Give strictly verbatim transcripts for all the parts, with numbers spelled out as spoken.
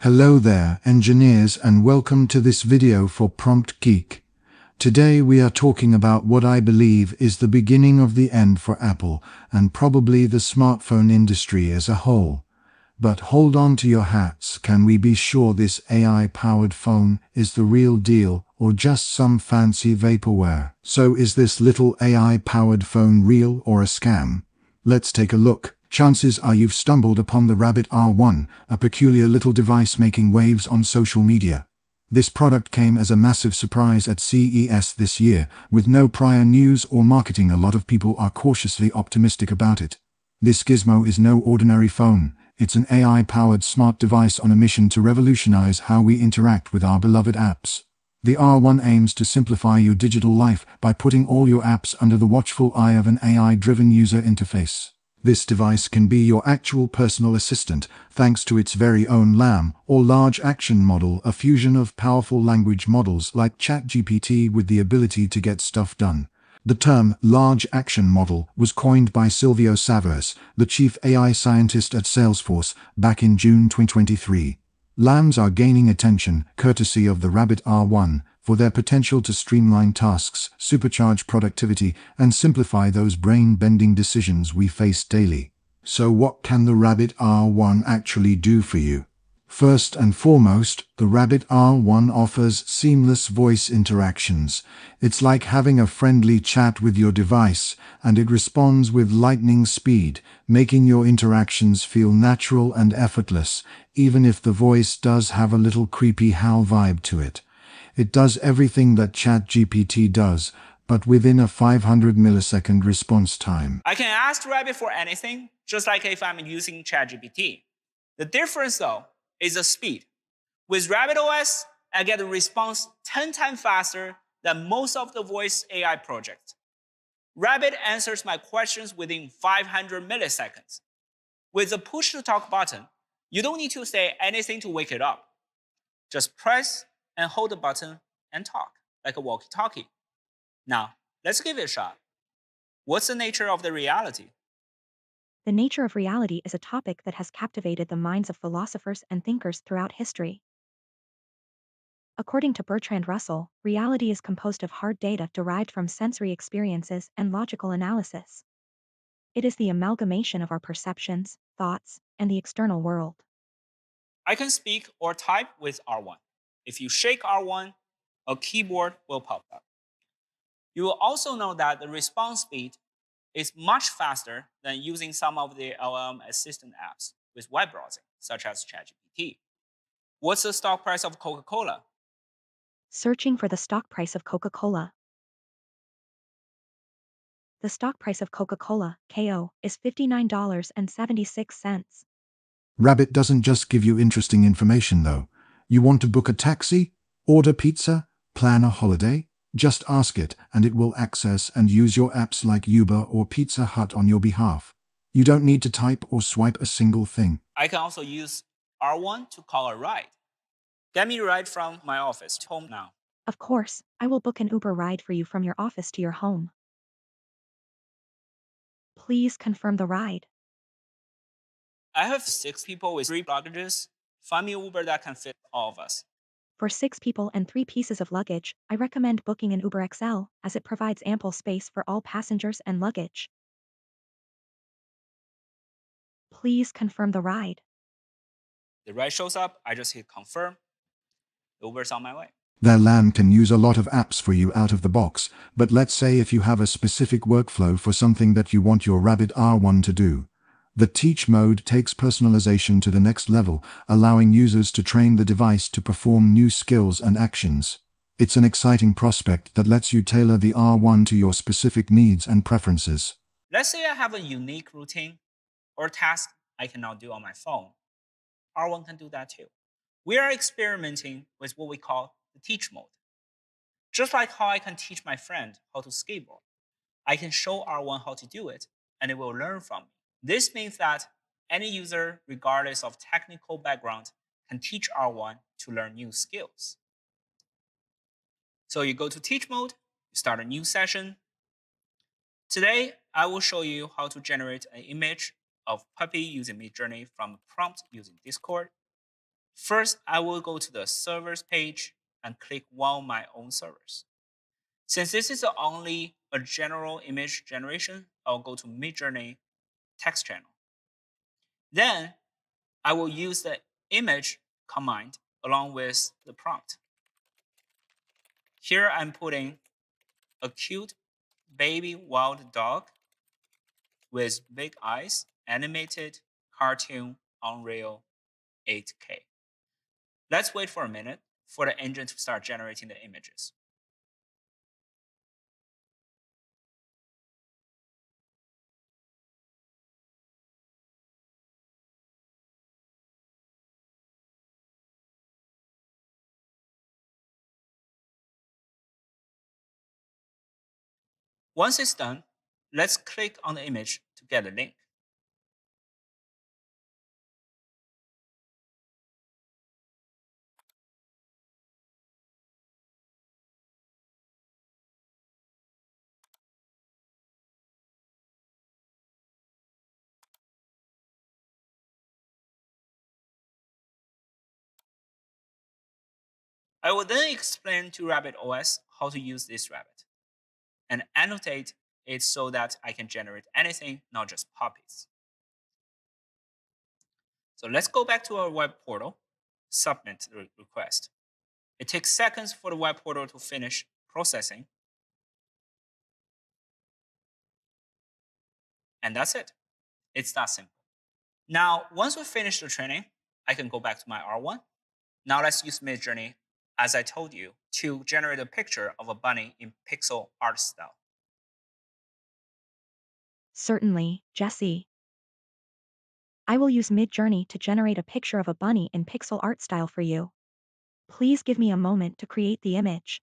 Hello there, engineers, and welcome to this video for Prompt Geek. Today we are talking about what I believe is the beginning of the end for Apple and probably the smartphone industry as a whole. But hold on to your hats, can we be sure this A I-powered phone is the real deal or just some fancy vaporware? So is this little A I-powered phone real or a scam? Let's take a look. Chances are you've stumbled upon the Rabbit R one, a peculiar little device making waves on social media. This product came as a massive surprise at C E S this year, with no prior news or marketing. A lot of people are cautiously optimistic about it. This gizmo is no ordinary phone. It's an A I-powered smart device on a mission to revolutionize how we interact with our beloved apps. The R one aims to simplify your digital life by putting all your apps under the watchful eye of an A I-driven user interface. This device can be your actual personal assistant, thanks to its very own LAM, or large action model, a fusion of powerful language models like ChatGPT with the ability to get stuff done. The term large action model was coined by Silvio Savers, the chief A I scientist at Salesforce, back in June twenty twenty-three. LAMs are gaining attention, courtesy of the Rabbit R one, for their potential to streamline tasks, supercharge productivity, and simplify those brain-bending decisions we face daily. So what can the Rabbit R one actually do for you? First and foremost, the Rabbit R one offers seamless voice interactions. It's like having a friendly chat with your device, and it responds with lightning speed, making your interactions feel natural and effortless, even if the voice does have a little creepy HAL vibe to it. It does everything that ChatGPT does, but within a five hundred millisecond response time. I can ask Rabbit for anything, just like if I'm using ChatGPT. The difference, though, is the speed. With RabbitOS, I get a response ten times faster than most of the voice A I projects. Rabbit answers my questions within five hundred milliseconds. With the push-to-talk button, you don't need to say anything to wake it up. Just press and hold the button and talk, like a walkie-talkie. Now, let's give it a shot. What's the nature of the reality? The nature of reality is a topic that has captivated the minds of philosophers and thinkers throughout history. According to Bertrand Russell, reality is composed of hard data derived from sensory experiences and logical analysis. It is the amalgamation of our perceptions, thoughts, and the external world. I can speak or type with R one. If you shake R one, a keyboard will pop up. You will also know that the response speed is much faster than using some of the L L M assistant apps with web browsing, such as ChatGPT. What's the stock price of Coca-Cola? Searching for the stock price of Coca-Cola. The stock price of Coca-Cola, K O, is fifty-nine dollars and seventy-six cents. Rabbit doesn't just give you interesting information, though. You want to book a taxi, order pizza, plan a holiday? Just ask it, and it will access and use your apps like Uber or Pizza Hut on your behalf. You don't need to type or swipe a single thing. I can also use R one to call a ride. Get me a ride from my office to home now. Of course, I will book an Uber ride for you from your office to your home. Please confirm the ride. I have six people with three luggages. Find me an Uber that can fit all of us. For six people and three pieces of luggage, I recommend booking an Uber X L, as it provides ample space for all passengers and luggage. Please confirm the ride. The ride shows up, I just hit confirm. The Uber's on my way. Their LAM can use a lot of apps for you out of the box, but let's say if you have a specific workflow for something that you want your Rabbit R one to do. The Teach mode takes personalization to the next level, allowing users to train the device to perform new skills and actions. It's an exciting prospect that lets you tailor the R one to your specific needs and preferences. Let's say I have a unique routine or task I cannot do on my phone. R one can do that too. We are experimenting with what we call the Teach mode. Just like how I can teach my friend how to skateboard, I can show R one how to do it, and it will learn from me. This means that any user, regardless of technical background, can teach R one to learn new skills. So you go to Teach mode, you start a new session. Today, I will show you how to generate an image of puppy using Midjourney from a prompt using Discord. First, I will go to the servers page and click one of my own servers. Since this is only a general image generation, I'll go to Midjourney text channel. Then I will use the image command along with the prompt. Here I'm putting a cute baby wild dog with big eyes, animated cartoon Unreal eight K. Let's wait for a minute for the engine to start generating the images. Once it's done, let's click on the image to get a link. I will then explain to RabbitOS how to use this rabbit and annotate it so that I can generate anything, not just puppies. So let's go back to our web portal, submit the request. It takes seconds for the web portal to finish processing. And that's it. It's that simple. Now, once we finish the training, I can go back to my R one. Now let's use Midjourney, as I told you, to generate a picture of a bunny in pixel art style. Certainly, Jesse. I will use Midjourney to generate a picture of a bunny in pixel art style for you. Please give me a moment to create the image.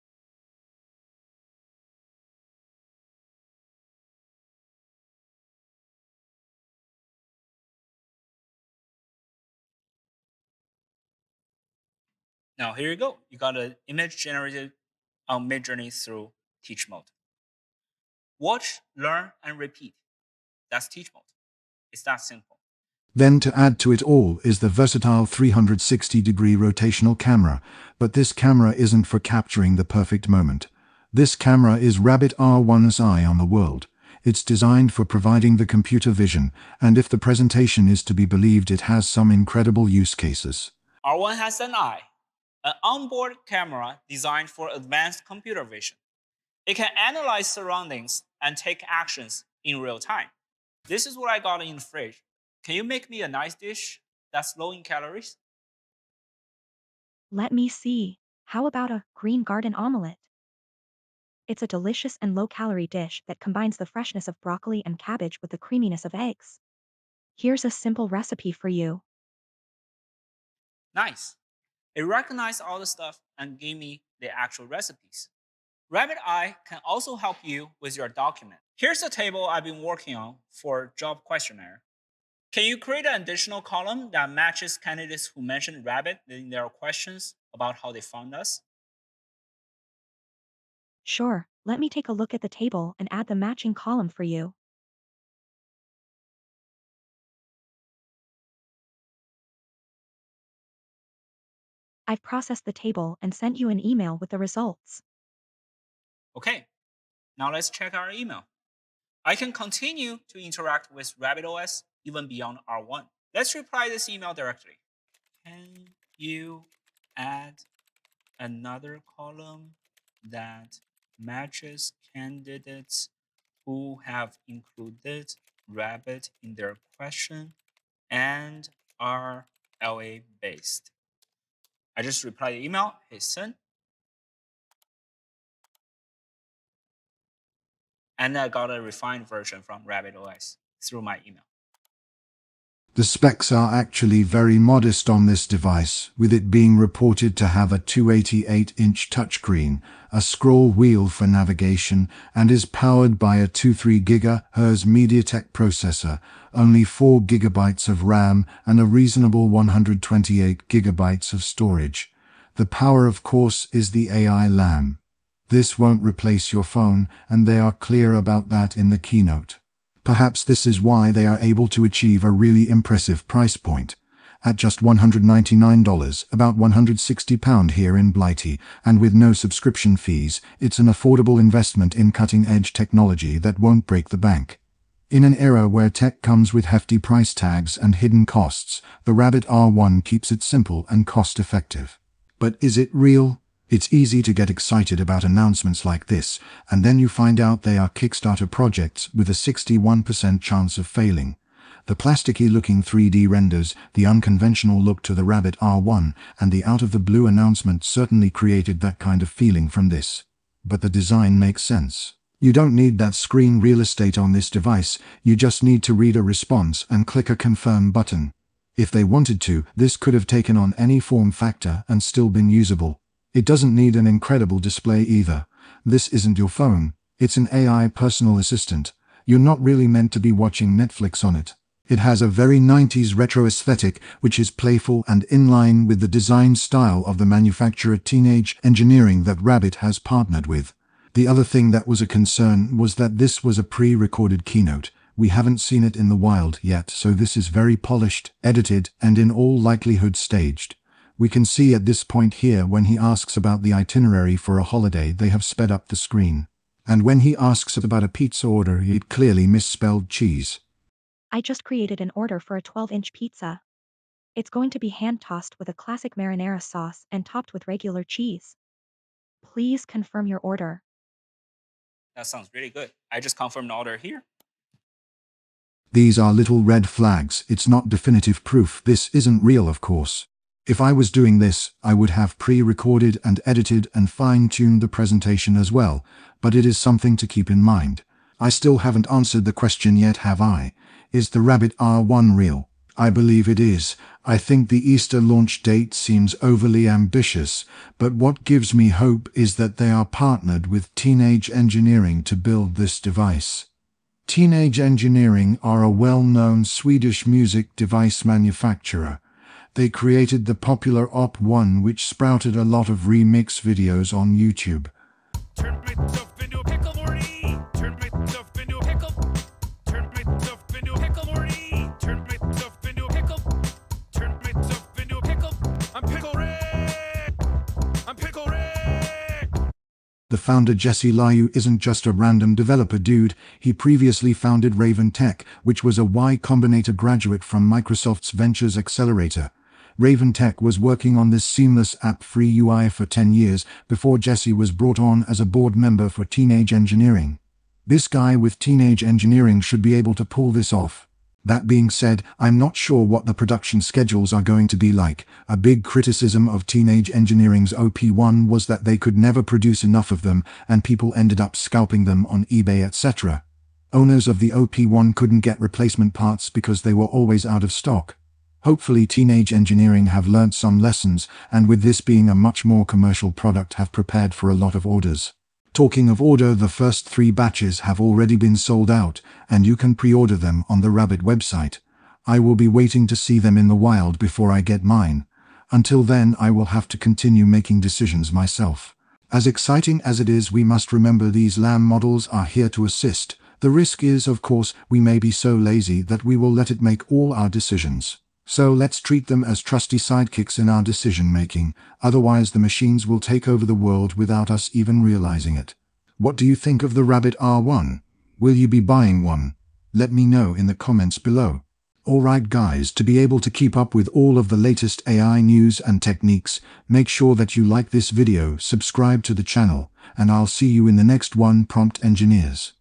Now here you go. You got an image generated on Midjourney through teach mode. Watch, learn, and repeat. That's teach mode. It's that simple. Then to add to it all is the versatile three hundred sixty degree rotational camera, but this camera isn't for capturing the perfect moment. This camera is Rabbit R one's eye on the world. It's designed for providing the computer vision, and if the presentation is to be believed, it has some incredible use cases. R one has an eye, an onboard camera designed for advanced computer vision. It can analyze surroundings and take actions in real time. This is what I got in the fridge. Can you make me a nice dish that's low in calories? Let me see. How about a green garden omelette? It's a delicious and low-calorie dish that combines the freshness of broccoli and cabbage with the creaminess of eggs. Here's a simple recipe for you. Nice. It recognized all the stuff and gave me the actual recipes. RabbitEye can also help you with your document. Here's the table I've been working on for job questionnaire. Can you create an additional column that matches candidates who mentioned Rabbit in their questions about how they found us? Sure, let me take a look at the table and add the matching column for you. I've processed the table and sent you an email with the results. Okay, now let's check our email. I can continue to interact with RabbitOS even beyond R one. Let's reply this email directly. Can you add another column that matches candidates who have included Rabbit in their question and are L A based? I just replied the email, hit send. And I got a refined version from RabbitOS through my email. The specs are actually very modest on this device, with it being reported to have a two hundred eighty-eight inch touchscreen, a scroll wheel for navigation, and is powered by a twenty-three gigahertz MediaTek processor, only four gigabytes of RAM, and a reasonable one hundred twenty-eight gigabytes of storage. The power, of course, is the A I lamp. This won't replace your phone, and they are clear about that in the keynote. Perhaps this is why they are able to achieve a really impressive price point. at just one hundred ninety-nine dollars, about one hundred sixty pounds here in Blighty, and with no subscription fees, it's an affordable investment in cutting-edge technology that won't break the bank. In an era where tech comes with hefty price tags and hidden costs, the Rabbit R one keeps it simple and cost-effective. But is it real? It's easy to get excited about announcements like this, and then you find out they are Kickstarter projects with a sixty-one percent chance of failing. The plasticky-looking three D renders, the unconventional look to the Rabbit R one, and the out-of-the-blue announcement certainly created that kind of feeling from this. But the design makes sense. You don't need that screen real estate on this device, you just need to read a response and click a confirm button. If they wanted to, this could have taken on any form factor and still been usable. It doesn't need an incredible display either. This isn't your phone, it's an A I personal assistant. You're not really meant to be watching Netflix on it. It has a very nineties retro aesthetic, which is playful and in line with the design style of the manufacturer Teenage Engineering that Rabbit has partnered with. The other thing that was a concern was that this was a pre-recorded keynote. We haven't seen it in the wild yet, so this is very polished, edited, and in all likelihood staged. We can see at this point here when he asks about the itinerary for a holiday, they have sped up the screen. And when he asks about a pizza order, it clearly misspelled cheese. I just created an order for a twelve inch pizza. It's going to be hand-tossed with a classic marinara sauce and topped with regular cheese. Please confirm your order. That sounds really good. I just confirmed the order here. These are little red flags. It's not definitive proof. This isn't real, of course. If I was doing this, I would have pre-recorded and edited and fine-tuned the presentation as well, but it is something to keep in mind. I still haven't answered the question yet, have I? Is the Rabbit R one real? I believe it is. I think the Easter launch date seems overly ambitious, but what gives me hope is that they are partnered with Teenage Engineering to build this device. Teenage Engineering are a well-known Swedish music device manufacturer. They created the popular Op one, which sprouted a lot of remix videos on YouTube. Turn myself into a pickle, Morty. Turn myself into a pickle. Turn myself into a pickle, Morty. Turn myself into a pickle. Turn myself into a pickle. I'm Pickle Rick. I'm Pickle Rick. The founder Jesse Liu isn't just a random developer dude. He previously founded Raven Tech, which was a Y Combinator graduate from Microsoft's Ventures Accelerator. Raven Tech was working on this seamless app-free U I for ten years before Jesse was brought on as a board member for Teenage Engineering. This guy with Teenage Engineering should be able to pull this off. That being said, I'm not sure what the production schedules are going to be like. A big criticism of Teenage Engineering's O P one was that they could never produce enough of them, and people ended up scalping them on eBay, et cetera. Owners of the O P one couldn't get replacement parts because they were always out of stock. Hopefully Teenage Engineering have learnt some lessons, and with this being a much more commercial product, have prepared for a lot of orders. Talking of order, the first three batches have already been sold out, and you can pre-order them on the Rabbit website. I will be waiting to see them in the wild before I get mine. Until then, I will have to continue making decisions myself. As exciting as it is, we must remember these lamb models are here to assist. The risk is, of course, we may be so lazy that we will let it make all our decisions. So let's treat them as trusty sidekicks in our decision-making, otherwise the machines will take over the world without us even realizing it. What do you think of the Rabbit R one? Will you be buying one? Let me know in the comments below. Alright guys, to be able to keep up with all of the latest A I news and techniques, make sure that you like this video, subscribe to the channel, and I'll see you in the next one, Prompt Engineers.